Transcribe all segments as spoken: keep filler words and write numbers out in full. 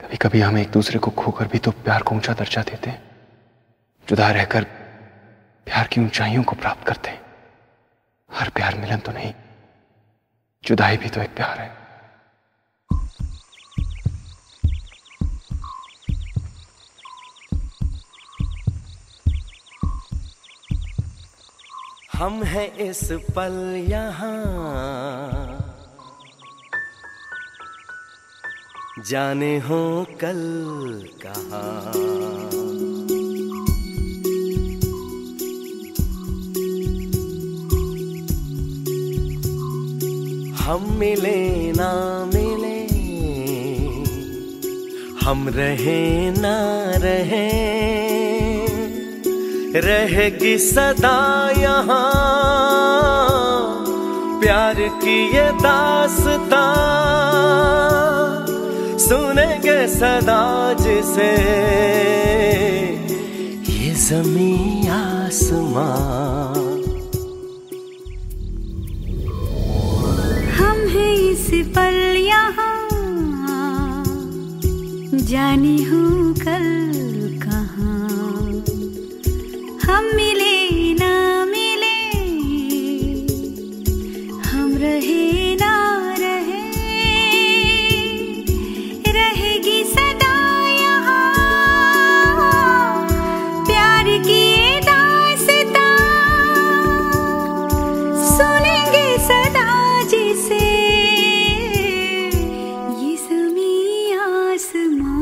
कभी कभी हम एक दूसरे को खोकर भी तो प्यार को ऊंचा दर्जा देते हैं, जुदा रहकर प्यार की ऊंचाइयों को प्राप्त करते हैं। हर प्यार मिलन तो नहीं, जुदाई भी तो एक प्यार है। हम हैं इस पल यहाँ, जाने हो कल कहाँ। हम मिले ना मिले, हम रहे ना रहे, रहेगी सदा यहाँ प्यार की ये दास्तां। सुनेंगे सदा जिसे ये ज़मीं आसमां। हम हैं इस पल यहाँ, जाने हो कल कहाँ। हम मिले ना मिले, हम रहे ना रहे, रहेगी सदा यहाँ प्यार की ये दास्तां। सुनेंगे सदा जिसे ये ज़मीं आसमां।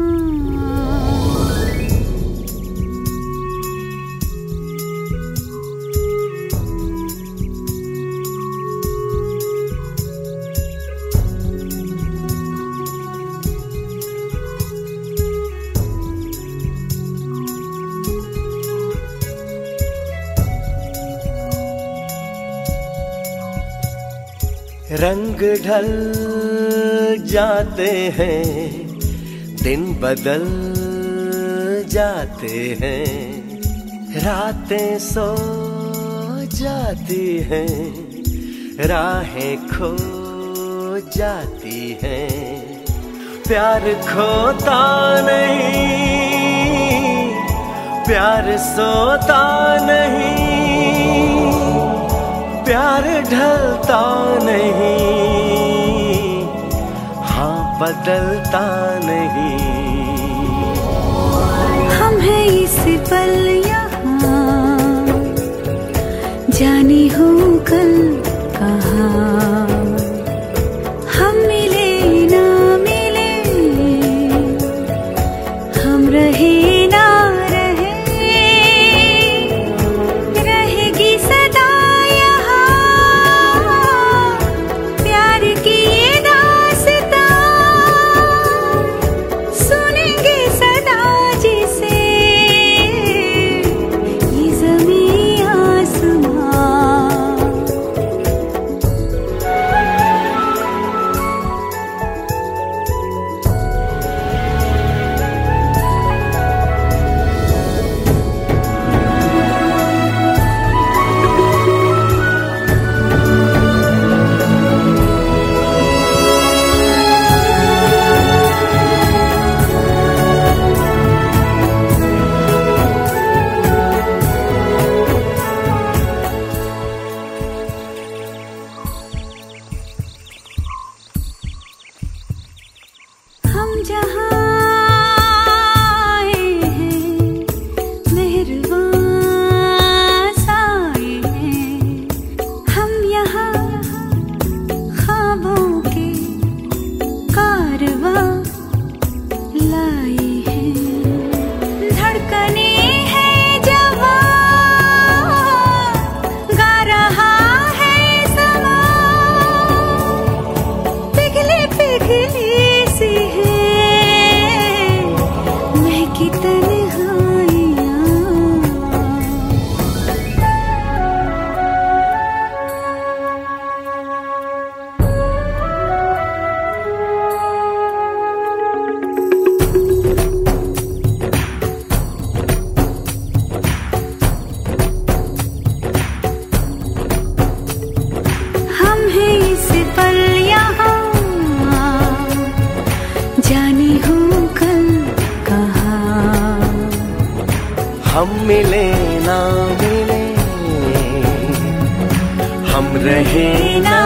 रंग ढल जाते हैं, दिन बदल जाते हैं, रातें सो जाती हैं, राहें खो जाती हैं। प्यार खोता नहीं, प्यार सोता नहीं, प्यार ढलता नहीं, हाँ बदलता नहीं। हम हैं इस पल यहाँ, जाने हो कल कहाँ। हम मिले ना मिले, हम रहे ना रहे, रहेगी सदा पिघली सी है मिले ना मिले, हम रहे ना